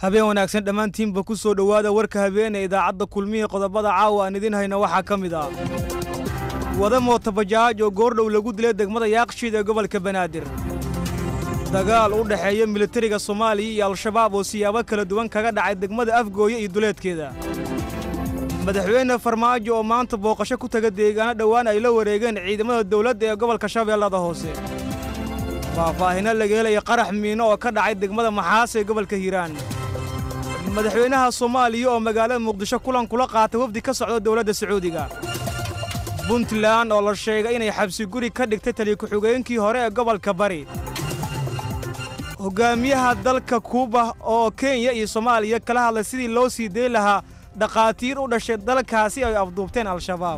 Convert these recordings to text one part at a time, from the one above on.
habeen wanaagsan dhammaantiinba ku soo dhowaada warka habeenee idaacadda kulmiye qodobada caawa aan idin hayna waxaa ka mid ah wada mootabajaaj oo goordhow lagu dilay degmada yaaqshiid ee gobolka banaadir dagaal u dhexeeya militariga Soomaaliya iyo al-shabaab oo siyaabo kala duwan kaga dhacay degmada Afgooye iyo duleedkeeda madaxweyne Farmaajo oo maanta booqasho ku taga deegaano dhawaan ay la wareegeen ciidamada dawladda ee gobolka Shabeellada Hoose faahfaahin laga helay qarax miino oo ka dhacay degmada Maxaas ee gobolka Hiiraan madaxweynaha Soomaaliya oo magaalada Muqdisho kulan kula qaatay wafdi ka socda dawladda Sacuudiga Puntland oo la sheegay inay xabsi guri ka dhigtay taliye ku-xigeenkii hore ee gobolka Bari hogaamiyaha dalka Kuuba oo Kenya iyo Soomaaliya kala hadlay sidii loo sii deey lahaa dhaqaatiir u dhashay dalkaasi ay afduubteen al-shabaab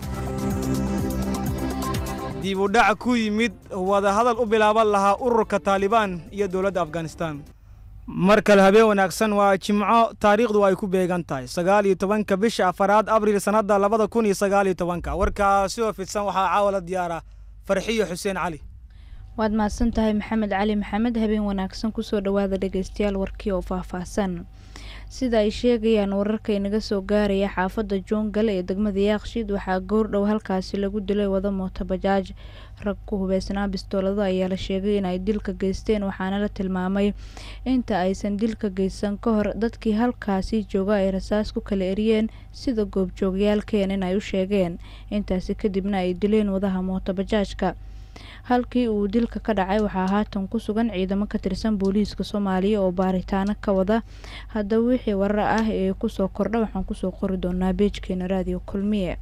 dib u dhac ku yimid wada hadal u bilaaban lahaa ururka Taliban iyo dawladda Afghanistan markale habeen wanaagsan waa Jimco taariikhdu ay ku beegan tahay 19 bisha afraad Abriil sanada 2019 warkaasi oo fidsan waxa caawala diyaara Farxiyo Xuseen Cali waad mahadsan tahay Maxamed Cali Maxamed habeen wanaagsan ku soo dhawaada dhageystayaal warkii oo faahfaahsan sida ay sheegayaan wararka inaga soo gaaraya xaafadda Joongal ee degmada Yaaqshiid waxaa goordhow halkaasi lagu dilay wada mootabajaaj rag ku hubeysnaa bistoolada ayaa la sheegay in ay dilka geysteen waxaana la tilmaamay inta aysan dilka geysan ka hor dadkii halkaasi jooga ay rasaas ku kala eriyeen sida goobjoogyaalkeen in ay u sheegeen intaasi kadibna ay dileen wadaha mootabajaajka halkii uu dilka ka dhacay waxaa haatan ku sugan ciidamo ka tirsan booliiska Soomaaliya oo baaritaano ka wada hadda wixii warar ah ee ku soo kordha waxaan ku soo qori doonaa page-keena Radio Kulmiye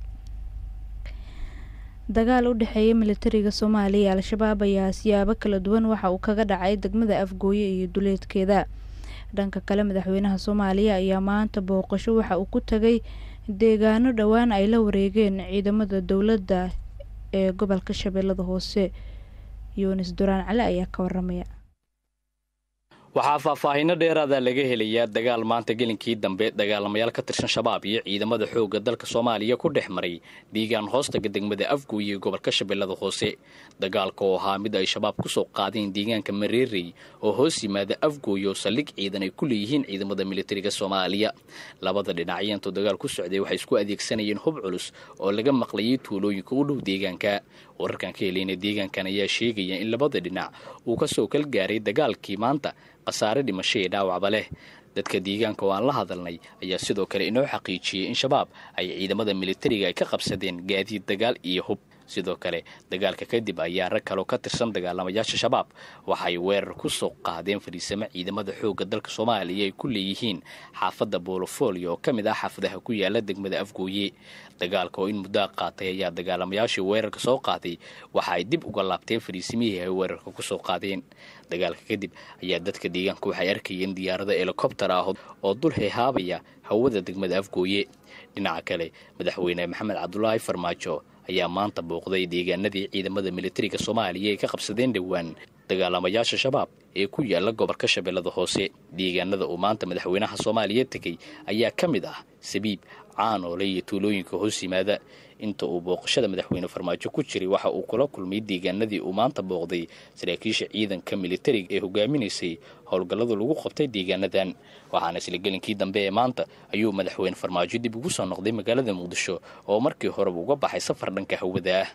dagaal u dhexeeya militariga Soomaaliya al-shabaab ayaa siyaabo kala duwan waxa uu kaga dhacay degmada Afgooye iyo duleedkeeda dhanka kale madaxweynaha Soomaaliya ayaa maanta booqasho waxa uu ku tagay deegaano dhawaan ay la wareegeen ciidamada dawladda ee gobolka Shabeellada Hoose Yunis Duraan Cali ayaa ka waramaya waxaa faahfaahin dheeraad ah laga helayaa dagaal maanta gelinkii dambe dagaalamayaal ka tirsan shabaab iyo ciidamada xoogga dalka Soomaaliya ku dhexmaray deegaan hoostaga degmada Afgooye gobolka Shabeellada Hoose dagaalka oo ahaa mid ay shabaab ku soo qaadeen deegaanka Mareerey oo hoos yimaada Afgooye oo saldhig ciidan ay ku leeyihiin ciidamada militariga Soomaaliya labada dhinacyada dagaal ku socday waxay isku adeegsanayeen hub culus oo laga maqlayay tuulooyinka u dhow deegaanka wararkan ka helayna deegaankan ayaa sheegaya in labada dhinac uu ka soo kal gaaray dagaalkii maanta qasaare dhimasho ee dhaawacba leh dadka deegaanka oo aan la hadalnay ayaa sidoo kale inoo xaqiijiyay in shabaab ay ciidamada militariga ay ka qabsadeen gaadiid dagaal iyo hub sidoo kale dagaalka kadib ayaa rag kale oo ka tirsan dagaalamayaasha shabaab waxay weerar ku soo qaadeen fariisimo ciidamada xoogga dalka Soomaaliya ay ku leeyihiin xaafadda Boolofolio oo kamid ah xaafadaha ku yaala degmada Afgooye dagaalka oo in muddo qaatay ayaa dagaalamayaashii weerarka soo qaaday waxa ay dib uga laabteen fariisimihii ay weerarka ku soo qaadeen dagaalka kadib ayaa dadka deegaanka waxay arkayeen diyaarado helicopter ah oo dul heehaabaya hawada degmada Afgooye dhinaca kale madaxweyne Maxamed Cabdullaahi Farmaajo ayaa maanta booqday deegaanadii ciidamada militariga Soomaaliya ay ka qabsadeen dhawaan dagaalamayaasha shabaab ee ku yaala gobolka Shabeellada Hoose deegaanada uu maanta madaxweynaha Soomaaliya tagay ayaa kamid ah Sabiib Caanoole iyo tuulooyinka hoos yimaada inta uu booqashada madaxweyne Farmaajo ku jiray waxa uu kula kulmay deegaanadii uu maanta booqday saraakiisha ciidanka militariga ee hogaaminaysay howlgallada lagu qabtay deegaanadan waxaana isla gelinkii dambe ee maanta ayuu madaxweyne Farmaajo dib ugu soo noqday magaalada Muqdisho oo markii hore uga baxay safar dhanka hawada ah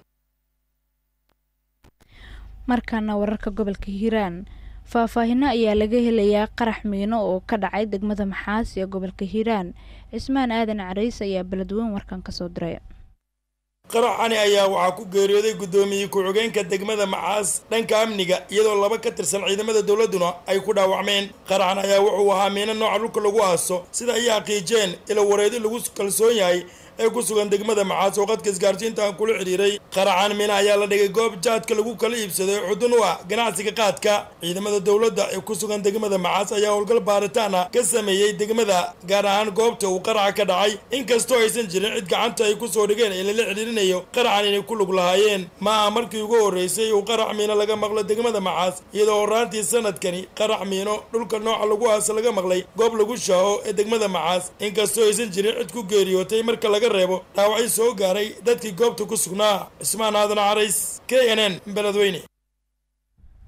markaana wararka gobolka Hiiraan faahfaahin ayaa laga helayaa qarax miino oo ka dhacay degmada Maxaas ee gobolka Hiiraan Ismaan Aadan Carays ayaa baladweyn warkan ka soo diray qaraxani ayaa waxaa ku geeriyooday gudoomiye ku-xigeenka degmada Maxaas dhanka amniga iyadoo laba ka tirsan ciidamada dawladuna ay ku dhaawacmeen qaraxan ayaa wuxuu ahaa miino nooca dhulka lagu aaso sida ay xaqiijeen ila wareedi lagu kalsoon yahay ee ku sugan degmada Maxaas oo qadka isgaarsiinta kula xiriiray qaraxan miino ayaa la dhigay goob jaadka lagu kala iibsaday xudun u ah ganacsiga qaadka ciidamada dawladda ee ku sugan degmada Maxaas ayaa howlgal baaritaan ka sameeyay degmada gaar ahaan goobta uu qaraxa ka dhacay inkastoo aysan jirin cid gacanta ay ku soo dhigeen ee la xiriirinayo qaraxan inay ku lug lahaayeen ma markii ugu horeysay uu qarax miino laga maqlo degmada Maxaas iyadoo horaantii sanadkani qarax miino dhulka nooca lagu aaso laga maqlay goob lagu shaaho ee degmada Maxaas inkastoo aysan jirin cid ku geeriyootay marka laga reebo dhaawacyo soo gaaray dadkii goobta ku sugnaa Ismaan Aadan Carays KNN Beledweyne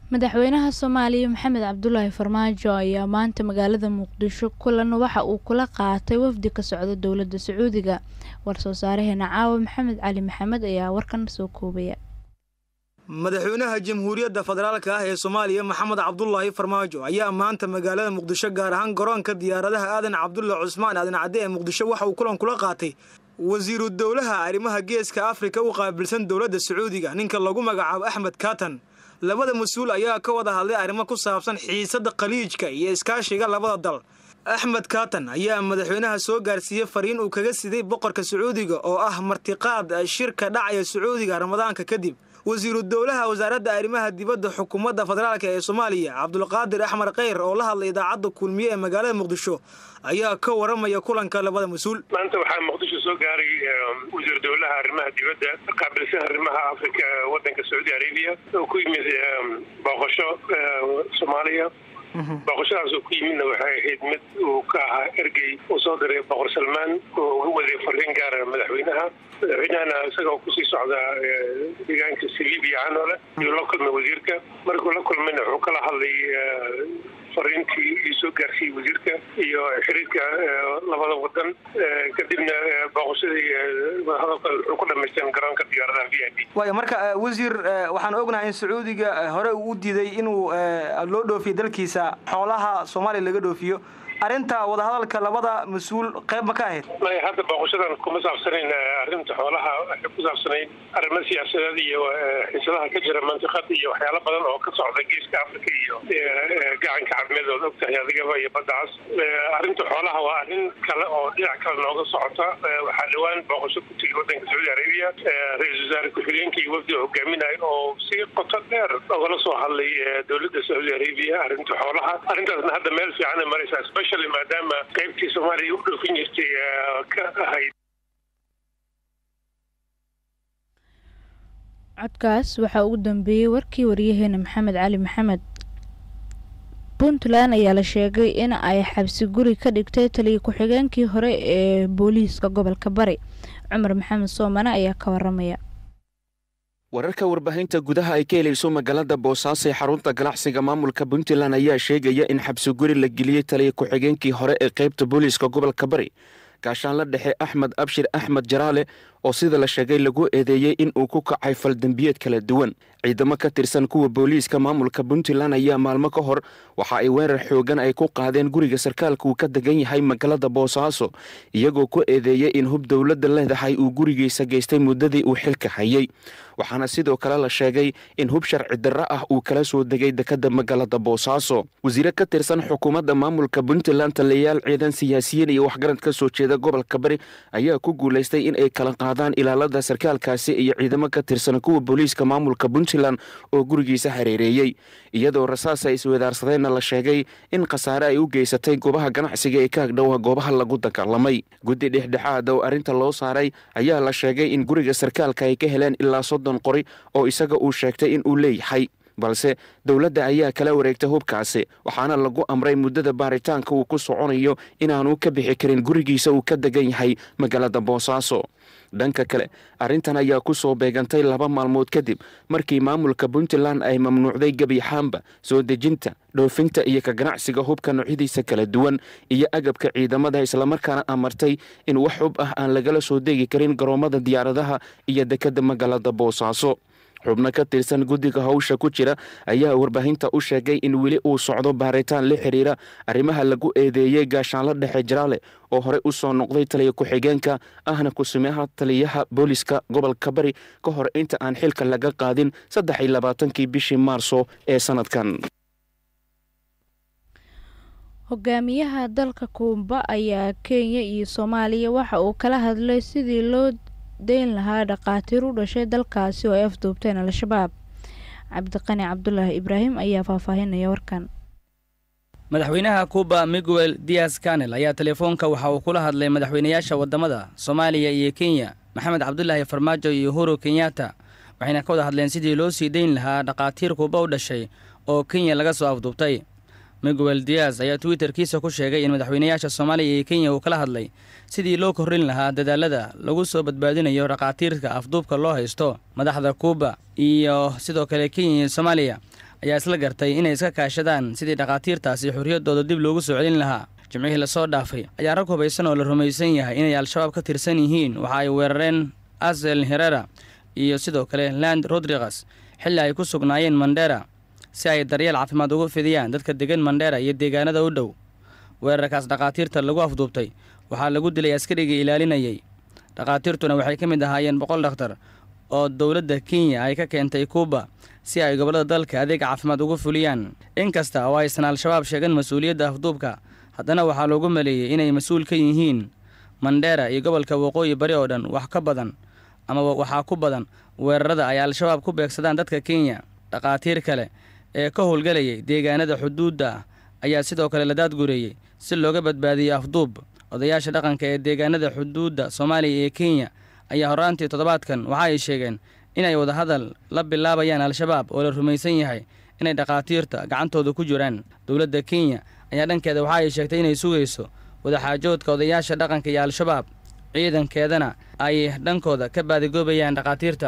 madaxweynaha Soomaaliya Maxamed Cabdullaahi Farmaajo ayaa maanta magaalada Muqdisho kulan waxa uu kula qaatay wafdi ka socda dowladda Sacuudiga. War-soo-saareheena Caawa Maxamed Cali Maxamed ayaa warkan soo koobaya. madaxweynaha jamhuuriyadda federaalka ah ee Soomaaliya Maxamed Cabdullaahi Farmaajo ayaa maanta magaalada Muqdisho gaar ahaan garoonka diyaaradaha Aadan Cabdulle Cusmaan Aadan Cadde ee Muqdisho waxa uu kulan kula qaatay wasiiru dowlaha arrimaha geeska Afrika u qaabilsan dowladda Sacuudiga ninka lagu magacaabo Axmed Kaatan. labada mas'uul ayaa ka wada hadlay arrimo ku saabsan xiisadda khaliijka iyo iskaashiga labada dal. Axmed Kaatan ayaa madaxweynaha soo gaarsiiyay fariin uu kaga siday boqorka Sacuudiga oo ah martiqaad shirka dhacaya Sacuudiga Ramadaanka kadib. wasiiru dowlaha wasaaradda arrimaha dibadda xukuumadda federaalka ee Soomaaliya Cabdulqaadir Axmed Khayr oo la hadlay idaacadda kulmiye ee magaalada Muqdisho ayaa ka waramaya kulanka labada mas'uul. maanta waxaa Muqdisho soo gaaray wasiiru dowlaha arrimaha dibadda qaabilsan arrimaha Afrika waddanka Saudi Arabia oo ku yimid booqasho Soomaaliya. booqashadaas oo ku yimidna waxay ahayd mid uu ka ahaa ergey uu soo diray boqor Salmaan oo ugu waday fariin gaar ah madaxweynaha isagoo kusii socda deegaanka Liibiya Canoole iyo la kulmay wasiirka. markuu la kulmayna wuxuu kala hadlay fariintii soo gaarsiiyay wasiirka iyo xiriirka labada wadan. kadibna booqashadii hadalka wuxuu ku dhameysteen garoonka diyaaradaha VIP. waayo marka wasiir waxaan ognahay in Sacuudiga hore uu diiday inuu loo dhoofiyo dalkiisa xoolaha Soomaaliya laga dhoofiyo. arinta wada hadalka labada mas'uul qayb ma ka ahayd? hadda booqashadan kuma saabsanayn arrinta xoolaha, waxay ku saabsanayn arrimo siyaasadeed iyo xiisadaha ka jira mantiqada iyo waxyaalo badan oo ka socda geeska Afrika iyo gacanka caafimaad oo ogtahay adigaba iyo baddaas. arrinta xoolaha waa arrin kale oo dhinac kale nooga socota. waxaa dhawaan booqasho ku tigi waddanka Saudi Arabia ra'iisul wasaare ku-xigeenka iyo wafdi hogaaminaya oo si qoto dheer ogala soo hadlay dowladda Saudi Arabia arrinta xoolaha. arrintaasna hadda meel fiican ay maraysaa maadaama qaybtii Soomaaliya u dhoofin jirtay ka ahayd. codkaas waxaa ugu dambeeyay warkii wariyaheena Maxamed Cali Maxamed. Puntland ayaa la sheegay in ay xabsi guri ka dhigtay taliye ku-xigeenkii hore ee booliiska gobolka Bari. Cumar Maxamed Soomane ayaa ka waramaya. wararka warbaahinta gudaha ay ka helayso magaalada Boosaaso ee xarunta ganacsiga maamulka Puntland ayaa sheegaya in xabsi guri la geliyay taliye ku-xigeenkii hore ee qaybta booliiska gobolka Bari gaashaan la dhexe Axmed Abshir Axmed Jaraale oo sida la sheegay lagu eedeeyay in uu ku kacay fal dambiyeed kala duwan. ciidamo ka tirsan kuwa booliiska maamulka Puntland ayaa maalmo ka hor waxa ay weerar xoogan ay ku qaadeen guriga sarkaalka uu ka degan yahay magaalada Boosaaso iyagoo ku eedeeyay in hub dawladda leedahay uu gurigiisa geystay muddadii uu xilka hayay. waxaana sidoo kale la sheegay in hub sharci darro ah uu kala soo degay dekada magaalada Boosaaso. wasiir ka tirsan xukuumadda maamulka Puntland taliyayaal ciidan siyaasiyiin iyo waxgarad ka soo jeeda gobolka Bari ayaa ku guuleystay in ay kala qaadaan ilaalada sarkaalkaasi iyo ciidamo ka tirsan kuwa booliiska maamulka Puntland oo gurigiisa hareereeyay iyadoo rasaas ay isweedaarsadeenna la sheegay in khasaare ay u geysatay goobaha ganacsiga ee ka agdhow goobaha lagu dagaalamay. guddi dhexdhexaad oo arrinta loo saaray ayaa la sheegay in guriga sarkaalka ay ka heleen ilaa 30 qori oo isaga uu sheegtay in uu leeyahay, balse dowladda ayaa kala wareegtay hubkaasi waxaana lagu amray muddada baaritaanka uu ku soconayo inaanu ka bixi karin gurigiisa uu ka degan yahay magaalada Boosaaso. dhanka kale arrintan ayaa ku soo beegantay 2 maalmood kadib markii maamulka Puntland ay mamnuucday gabi xaamba soo dejinta dhoofinta iyo ka ganacsiga hubka noocyadiisa kala duwan iyo agabka ciidamada isla markaana amartay in wax hub ah aan lagala soo deegi karin garoomada diyaaradaha iyo dekada magaalada Boosaaso. xubno ka tirsan guddiga hawsha ku jira ayaa warbaahinta u sheegay in weli uu socdo baaritaan la xiriira arrimaha lagu eedeeyay gaashaan la dhexe Jaraale oo hore u soo noqday taliye ku-xigeenka ahna ku-simeeyaha taliyaha booliiska gobolka Bari ka hor inta aan xilka laga qaadin 23 bishii Maarso ee sanadkan. hogaamiyaha dalka Kuuba ayaa Kenya iyo Soomaaliya waxa uu kala hadlay sidii loo deyn lahaa dhaqaatiir u dhashay dalkaasi oo ay afduubteen al-shabaab. Cabdiqani Cabdullaahi Ibraahim ayaa faahfaahinaya warkan. madaxweynaha Kuuba Miguel Diaz-Canel ayaa telefoonka waxa uu kula hadlay madaxweynayaasha wadamada Soomaaliya iyo Kenya Maxamed Cabdullaahi Farmaajo iyo Uhuru Kenyatta waxayna ka wada hadleen sidii loo sii deyn lahaa dhaqaatiir Kuuba u dhashay oo Kenya laga soo afduubtay. Miguel Diaz ayaa Twitterkiisa ku sheegay in madaxweynayaasha Soomaaliya iyo Kenya uu kala hadlay sidii loo korrin lahaa dadaalada lagu soo badbaadinayo dhaqaatiirka afduubka loo haysto. madaxda Kuuba iyo sidoo kale Kenya iyo Soomaaliya ayaa isla gartay inay iska kaashadaan sidii dhakhaatiirtaasi xorriyaddooda dib loogu soo celin lahaa. jimcihii lasoo dhaafay ayaa rag hubaysan oo la rumaysan yahay inay al-shabaab ka tirsan yihiin waxa ay weerareen Asel Herrera iyo sidoo kale Land Rodriguez xilli ay ku sugnaayeen Mandera si ay daryeel caafimaad ugu fidiyaan dadka degan Mandera iyo deegaanada u dhow. weerarkaas dhakhaatiirta lagu afduubtay waxaa lagu dilay askarigii ilaalinayay. dhakhaatiirtuna waxay ka mid ahaayeen 100 dhakhtar oo dowladda Kenya ay ka keentay Kuuba si ay gobollada dalka adeeg caafimaad ugu fuliyaan. inkasta oo aysan al-shabaab sheegan mas-uuliyadda afduubka, haddana waxaa loogu maleeyay inay mas-uul ka yihiin Mandera iyo gobolka waqooyi bari oo dhan waxaa ku badan weerarada ay al-shabaab ku beegsadaan dadka Kenya. dhakhaatiir kale ee ka howlgalayay deegaanada xuduudda ayaa sidoo kale la daadgureeyey si looga badbaadiyo afduub. odayaasha dhaqanka ee deegaanada xuduudda Soomaaliya iyo Kenya ayaa horaantii toddobaadkan waxa ay sheegeen inay wada hadal la bilaabayaan al-shabaab oo la rumaysan yahay inay dhakhaatiirta gacantooda ku jiraan. dowladda Kenya ayaa dhankeeda waxa ay sheegtay inay sugayso wadaxaajoodka odayaasha dhaqanka iyo al-shabaab, ciidankeedana ay dhankooda ka baadigoobayaan dhakhaatiirta.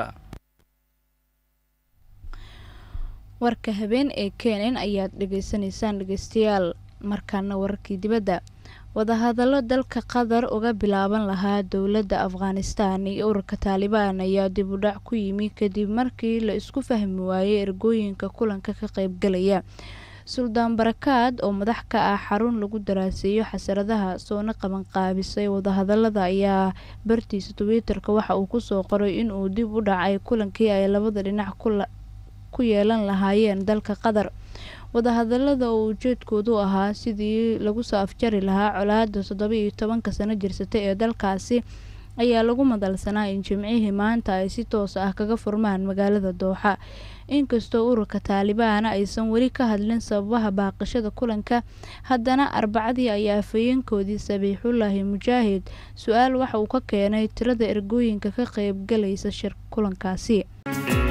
warka habeen ee Keenan ayaad dhageysanaysaan dhageystayaal. markaana wararkii dibadda. wadahadallo dalka Qatar uga bilaaban lahaa dowladda Afghanistan iyo ururka Taliban ayaa dib u dhac ku yimi kadib markii la isku fahmi waayay ergooyinka kulanka ka qaybgalaya. Suldaan Barakaad oo madax ka ah xarun lagu daraaseeyo xasaradaha soona qaban qaabisay wadahadallada ayaa bartiisa Twitter-ka waxa uu ku soo qoray in uu dib u dhacay kulankii ay labada dhinac ku yeelan lahaayeen dalka Qatar. wadahadallada oo ujeedkoodu ahaa sidii lagu soo afjari lahaa colaadda 17 sano jirsatay ee dalkaasi ayaa lagu madalsanaa in jimcihii maanta ay si toos ah kaga furmaan magaalada Dooxa. inkastoo ururka Taliban aysan weli ka hadlin sababaha baaqashada kulanka, haddana Arbacadii ayaa afayeenkoodii Sabiixullaahi Mujaahid su'aal waxa uu ka keenay tirada ergooyinka ka qaybgalaysa shir kulankaasi.